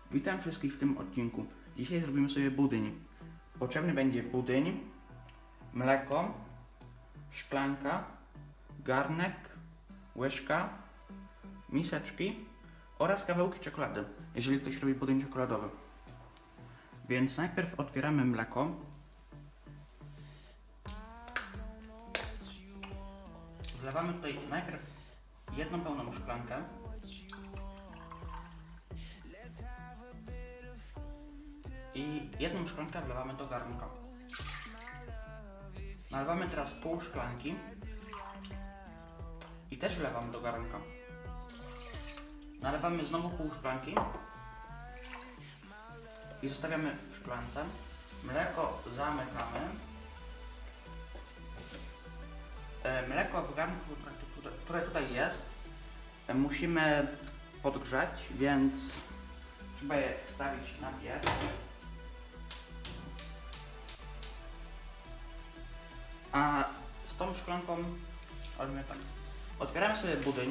Witam wszystkich w tym odcinku. Dzisiaj zrobimy sobie budyń. Potrzebny będzie budyń, mleko, szklanka, garnek, łyżka, miseczki oraz kawałki czekolady, jeżeli ktoś robi budyń czekoladowy. Więc najpierw otwieramy mleko. Wlewamy tutaj najpierw jedną pełną szklankę. I jedną szklankę wlewamy do garnka. Nalewamy teraz pół szklanki i też wlewamy do garnka. Nalewamy znowu pół szklanki i zostawiamy w szklance. Mleko zamykamy. Mleko w garnku, które tutaj jest, musimy podgrzać, więc trzeba je wstawić na pierś. A z tą szklanką robimy tak. Otwieramy sobie budyń.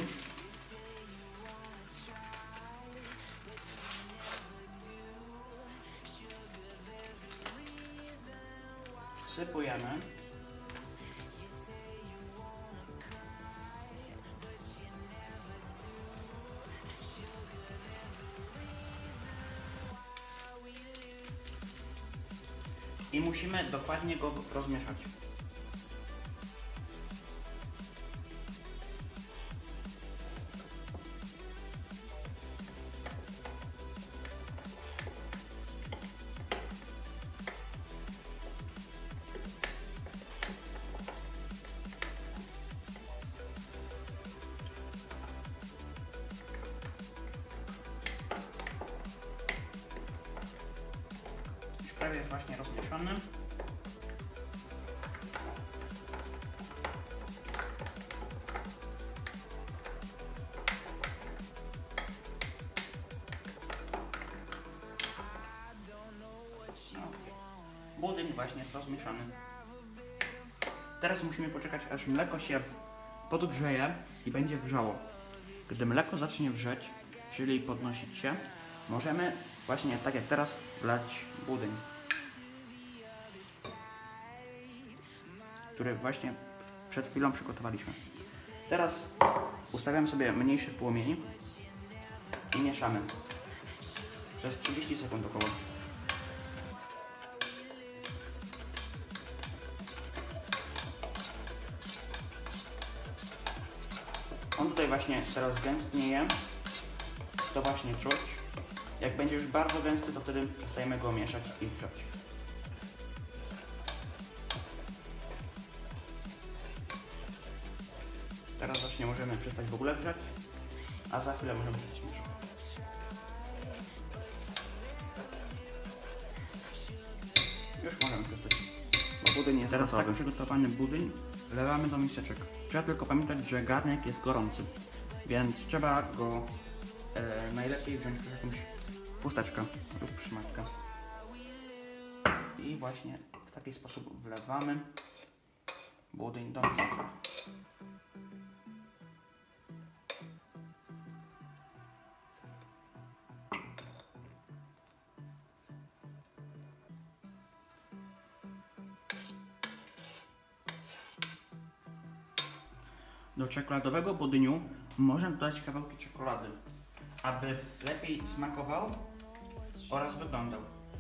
Wsypujemy. I musimy dokładnie go rozmieszać. Prawie jest właśnie rozmieszany. Budyń właśnie jest rozmieszany. Teraz musimy poczekać, aż mleko się podgrzeje i będzie wrzało. Gdy mleko zacznie wrzeć, czyli podnosić się, możemy właśnie tak jak teraz wlać budyń, który właśnie przed chwilą przygotowaliśmy. Teraz ustawiamy sobie mniejszy płomień i mieszamy przez 30 sekund około. On tutaj właśnie teraz gęstnieje, to właśnie czuć. Jak będzie już bardzo gęsty, to wtedy przestajemy go mieszać i grzać. Teraz właśnie możemy przestać w ogóle grzać, a za chwilę możemy przestać mieszać. Już możemy przestać, bo budyń jest gotowy. Teraz tak przygotowany budyń wlewamy do miseczek. Trzeba tylko pamiętać, że garnek jest gorący, więc trzeba go najlepiej wziąć przez jakąś chusteczkę lub szmatkę. I właśnie w taki sposób wlewamy budyń do miseczek. Do czekoladowego budyniu można dodać kawałki czekolady, aby lepiej smakował oraz wyglądał.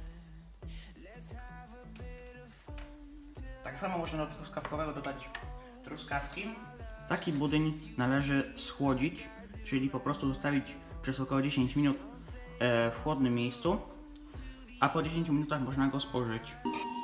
Tak samo można do truskawkowego dodać truskawki. Taki budyń należy schłodzić, czyli po prostu zostawić przez około 10 minut w chłodnym miejscu, a po 10 minutach można go spożyć.